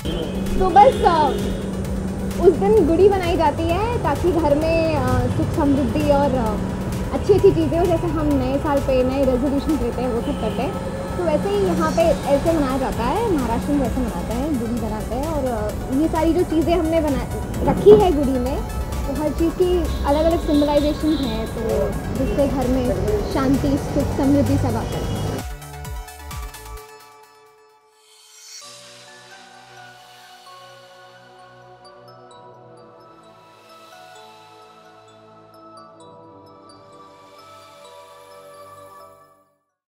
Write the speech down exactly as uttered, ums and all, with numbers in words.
तो बस उस दिन गुड़ी बनाई जाती है ताकि घर में सुख समृद्धि और अच्छी अच्छी चीज़ें हो, जैसे हम नए साल पे नए रेजोल्यूशन लेते हैं वो सब करते हैं। तो वैसे ही यहाँ पे ऐसे मनाया जाता है, महाराष्ट्र में वैसे मनाते हैं, गुड़ी बनाते हैं। और ये सारी जो चीज़ें हमने बना रखी है गुड़ी में, तो हर चीज़ की अलग अलग सिम्बलाइजेशन है, तो जिससे घर में शांति सुख समृद्धि सब आता है।